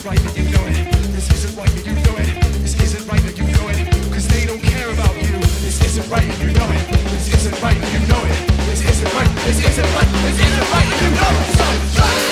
isn't right and you know it. This isn't right and you know it. This isn't right and you know it. Cause they don't care about you. This isn't right and you know it. This isn't right and you know it. This isn't right. This isn't right. This isn't right and you know it. So